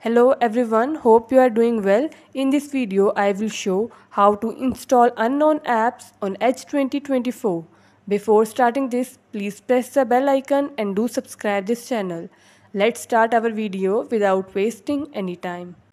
Hello everyone, hope you are doing well. In this video, I will show how to install unknown apps on Edge 2024. Before starting this, please press the bell icon and do subscribe this channel. Let's start our video without wasting any time.